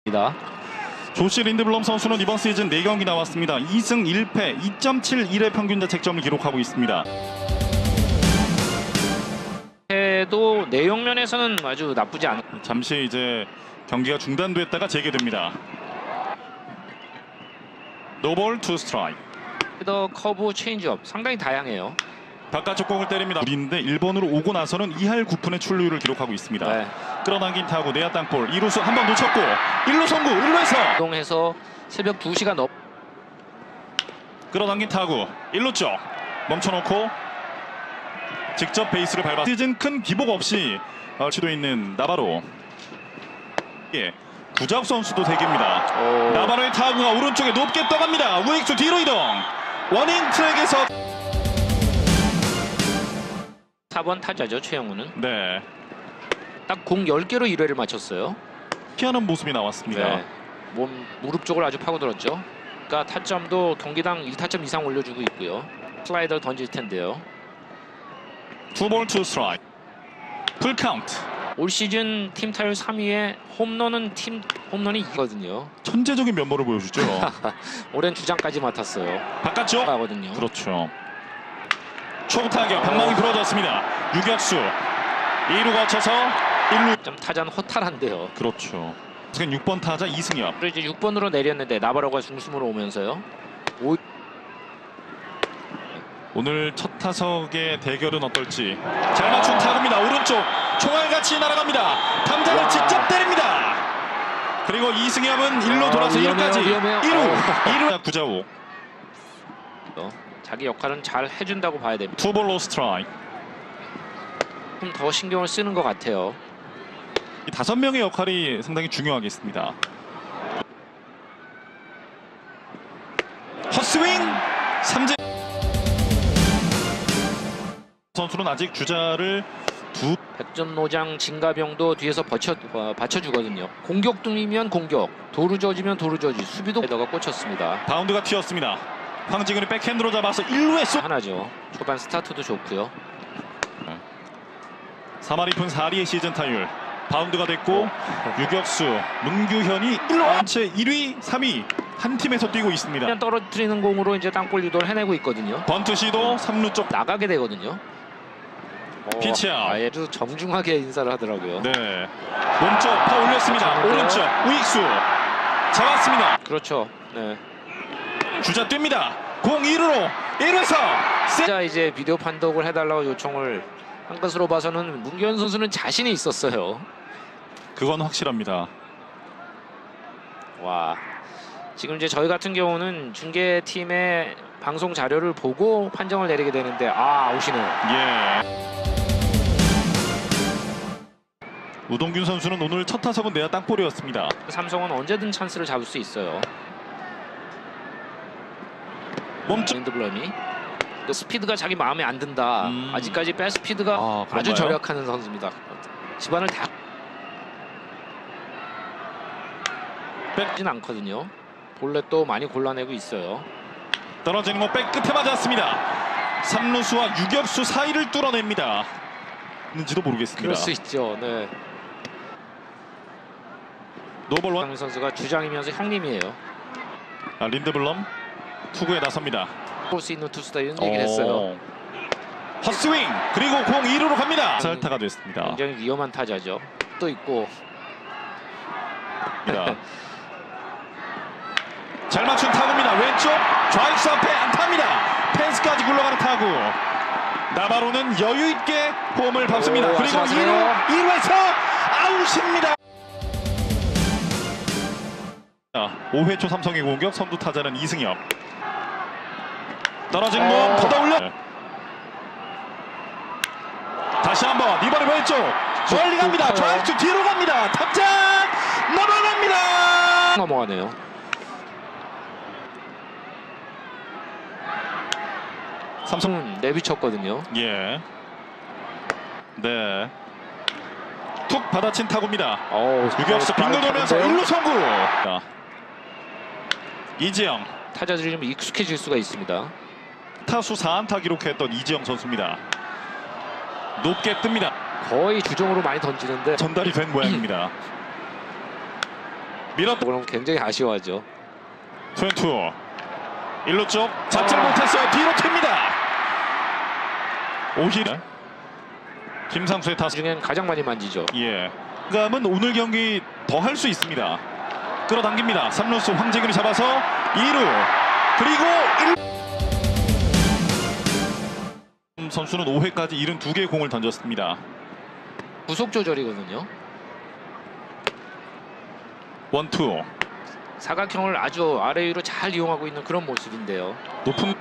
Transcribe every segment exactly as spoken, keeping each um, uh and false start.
조시 린드블럼 선수는 이번 시즌 네 경기 나왔습니다. 이 승 일 패, 이 점 칠일의 평균 자책점을 기록하고 있습니다. 도 내용 면에서는 아주 나쁘지 않은. 잠시 이제 경기가 중단됐다가 재개됩니다. 노볼 투 스트라이크. 더 커브 체인지업 상당히 다양해요. 바깥쪽 공을 때립니다. 우리인데 일 번으로 오고 나서는 이 할 구 푼의 출루율을 기록하고 있습니다. 네. 끌어당긴 타구 내야 땅볼. 이루수 한 번 놓쳤고 일 루 송구. 일 루에서 이동해서 새벽 두 시가 넘. 끌어당긴 타구 일 루 쪽 멈춰놓고 직접 베이스를 밟아 시즌 큰 기복 없이 시도해 있는 나바로. 예, 구자욱 선수도 대기입니다. 오. 나바로의 타구가 오른쪽에 높게 떠갑니다. 우익수 뒤로 이동. 원인 트랙에서 사 번 타자죠, 최영우는. 네, 딱 공 열 개로 일 회를 맞췄어요. 피하는 모습이 나왔습니다. 네. 몸 무릎 쪽을 아주 파고들었죠. 그러니까 타점도 경기당 일 타점 이상 올려주고 있고요. 슬라이더를 던질 텐데요. 투볼 투 스트라이크. 풀 카운트. 올 시즌 팀 타율 삼 위에 홈런은 팀 홈런이 이거든요. 천재적인 면모를 보여주죠. 올해는 주장까지 맡았어요. 바깥쪽. 하거든요. 그렇죠. 초구 타격 방망이 부러졌습니다. 유격수 이 루 거쳐서 일 루. 좀 타자는 허탈한데요. 그렇죠. 지금 육 번 타자 이승엽. 그리고 이제 육 번으로 내렸는데 나바로가 중심으로 오면서요. 오... 오늘 첫 타석의 대결은 어떨지. 잘 맞춘 타구입니다. 오른쪽 총알같이 날아갑니다. 탐장을 와. 직접 때립니다. 그리고 이승엽은 일 루 아, 돌아서 위험해요, 일 루까지 위험해요. 일 루 어. 일 루 구자욱. 자기 역할은 잘 해준다고 봐야 됩니다. 투볼로 스트라이크. 좀 더 신경을 쓰는 것 같아요. 이 다섯 명의 역할이 상당히 중요하겠습니다. 헛스윙 삼진. 선수는 아직 주자를 두. 백전노장 진가병도 뒤에서 버쳐, 어, 받쳐주거든요. 공격 중이면 공격, 도루저지면 도루저지, 수비도 에다가 꽂혔습니다. 바운드가 튀었습니다. 황지근이 백핸드로 잡아서 일 루에 쏘. 하나죠. 초반 스타트도 좋고요. 삼 할 이 푼 사 리의 시즌 타율. 바운드가 됐고 유격수 문규현이 일 루 한채 일 위, 삼 위 한 팀에서 뛰고 있습니다. 그냥 떨어뜨리는 공으로 이제 땅볼 유도를 해내고 있거든요. 번트 시도 삼 루 쪽. 나가게 되거든요. 어, 피치아웃. 아예 아주 정중하게 인사를 하더라고요. 네, 몸쪽 파 올렸습니다. 오른쪽 우익수 잡았습니다. 그렇죠. 네. 주자 뜁니다. 공 이 루로 일 루에서 진짜 이제 비디오 판독을 해달라고 요청을 한 것으로 봐서는 문규현 선수는 자신이 있었어요. 그건 확실합니다. 와, 지금 이제 저희 같은 경우는 중계팀의 방송 자료를 보고 판정을 내리게 되는데 아, 아웃이네요. 예. 우동균 선수는 오늘 첫 타석은 내야 땅볼이었습니다. 삼성은 언제든 찬스를 잡을 수 있어요. 몸쪽. 린드블럼이 또 스피드가 자기 마음에 안 든다. 음. 아직까지 백 스피드가 아, 아주 그런가요? 절약하는 선수입니다. 집안을 다 뺏진 않거든요. 볼넷도 많이 골라내고 있어요. 떨어지는 거 백 끝에 맞았습니다. 삼 루수와 유격수 사이를 뚫어냅니다. 있는지도 모르겠습니다. 그럴 수 있죠. 네. 노볼 원. 강 선수가 주장이면서 형님이에요. 아, 린드블럼 투구에 나섭니다. 볼 수 있는 투수다 이런 얘기를 했어요. 헛스윙 그리고 공 이 루로 갑니다. 살타가 됐습니다. 굉장히 위험한 타자죠. 또 있고 잘 맞춘 타구입니다. 왼쪽 좌익수 앞에 안타입니다. 펜스까지 굴러가는 타구. 나바로는 여유 있게 홈을 밟습니다. 오, 그리고 이 루 아슬아슬해요. 이 루에서 아웃입니다. 오 회 초 삼성의 공격. 선두 타자는 이승엽. 떨어진 공 걷어 올려. 다시 한번 이번에 왼쪽 멀리 갑니다. 좌익수 뒤로 갑니다. 탑장 넘어갑니다. 넘어가네요. 삼성은 내비쳤거든요. 예. 네. 툭 받아친 타구입니다. 어우, 유격수 빙글 돌면서 일 루 송구. 이지영. 타자들이 좀 익숙해질 수가 있습니다. 타수 사 안타 기록했던 이지영 선수입니다. 높게 뜹니다. 거의 주종으로 많이 던지는데 전달이 된 모양입니다. 밀었. 그럼 굉장히 아쉬워하죠. 투앤투. 일루 쪽 잡지를 아. 못했어요. 뒤로 튑니다. 오히려 김상수의 타수. 중엔 가장 많이 만지죠. 예. 감은 오늘 경기 더 할 수 있습니다. 끌어당깁니다. 삼 루수 황재균이 잡아서 이 루 그리고 일 루. 선수는 오 회까지 칠십이 개의 공을 던졌습니다. 구속 조절이거든요. 원투. 사각형을 아주 아래 위로 잘 이용하고 있는 그런 모습인데요. 높은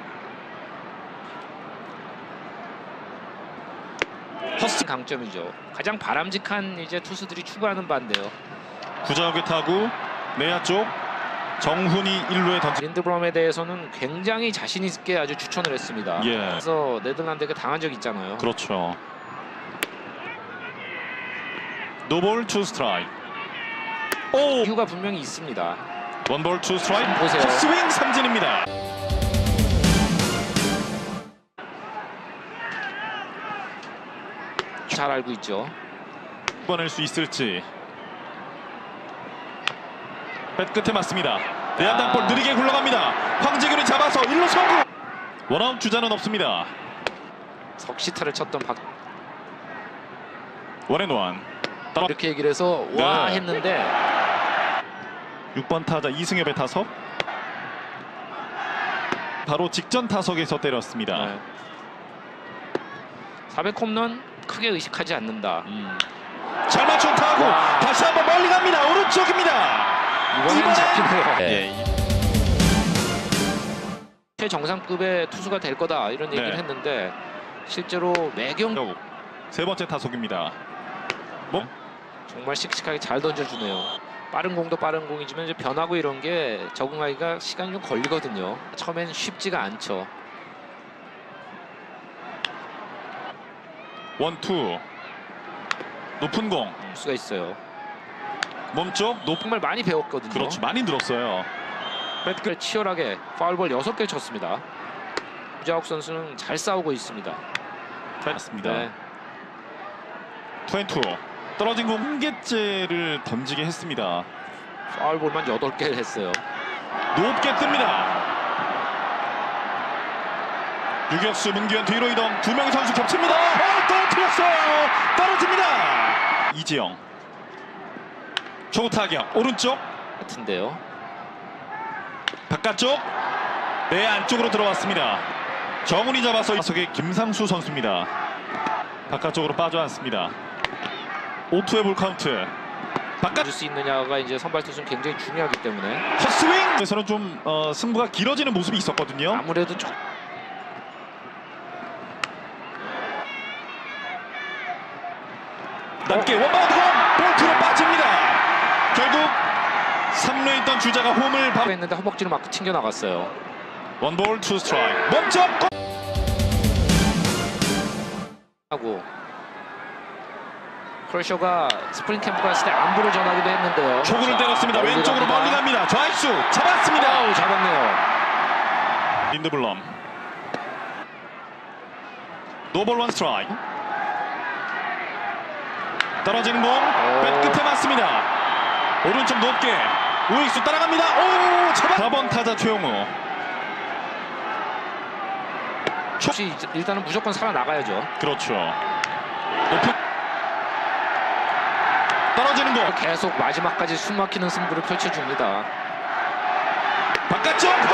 허스 강점이죠. 가장 바람직한 이제 투수들이 추구하는 바인데요. 구자욱의 타구 내야 쪽 정훈이 일 루에 던지. 린드브럼에 대해서는 굉장히 자신 있게 아주 추천을 했습니다. 예. 그래서 네덜란드에게 당한 적이 있잖아요. 그렇죠. 노볼 투 스트라이크. 오! 이유가 분명히 있습니다. 원볼 투 스트라이크. 보세요. 헛스윙 삼진입니다. 잘 알고 있죠. 뽑아낼 수 있을지. 뱃 끝에 맞습니다. 내야당 볼 느리게 굴러갑니다. 황재균이 잡아서 일 루 성공. 원아웃 주자는 없습니다. 석시타를 쳤던 박 원앤원. 이렇게 얘기를 해서 와 네. 했는데 육 번 타자 이승엽의 타석. 바로 직전 타석에서 때렸습니다. 네. 사백 홈런 크게 의식하지 않는다. 음. 잘 맞춘 타구. 와. 다시 한번 멀리 갑니다. 오른쪽입니다. 이번엔 이번엔- 잡히네요. 예. 최정상급의 투수가 될 거다 이런 얘기를 네. 했는데 실제로 매경 겨우 세 번째 타석입니다. 뭐? 정말 씩씩하게 잘 던져주네요. 빠른 공도 빠른 공이지만 이제 변하고 이런 게 적응하기가 시간이 좀 걸리거든요. 처음엔 쉽지가 않죠. 원투. 높은 공. 수가 있어요. 몸쪽 높. 정말 많이 배웠거든요. 그렇죠. 많이 늘었어요. 뱃끝 치열하게 파울볼 여섯 개 쳤습니다. 구자욱 선수는 잘 싸우고 있습니다. 맞습니다. 네. 투앤투. 떨어진 공 한 개째를 던지게 했습니다. 파울볼만 여덟 개를 했어요. 높게 뜹니다. 유격수 문규현 뒤로 이동. 두 명의 선수 겹칩니다. 어, 떨어뜨렸어요. 떨어집니다. 이지영. 초구 타격. 오른쪽. 같은데요. 바깥쪽. 내 안쪽으로 들어왔습니다. 정훈이 잡아서 타석의 김상수 선수입니다. 바깥쪽으로 빠져왔습니다. 오 투의 볼 카운트. 바깥. 줄 수 있느냐가 이제 선발 투수는 굉장히 중요하기 때문에 헛스윙에서는 좀 어, 승부가 길어지는 모습이 있었거든요. 아무래도 좀 낮게 원바운드 공 볼트로 빠집니다. 결국 삼 루에 있던 주자가 홈을 바... 했는데 허벅지를 맞고 튕겨 나갔어요. 원볼 투 스트라이크. 몸쪽 공. 하고 크러셔가 스프링 캠프 갔을 때 안부를 전하기도 했는데요. 초구를 자, 때렸습니다. 멀리 왼쪽으로 갑니다. 멀리 갑니다. 좌익수 잡았습니다. 아우, 잡았네요. 린드블럼. 노볼 원 스트라이크. 떨어지는 공. 뱃 끝에 맞습니다. 오른쪽 높게. 우익수 따라갑니다. 오, 잡아. 사 번 타자 최용우. 혹시 일단은 무조건 살아나가야죠. 그렇죠. 높은. 떨어지는 공. 계속 마지막까지 숨막히는 승부를 펼쳐줍니다. 바깥쪽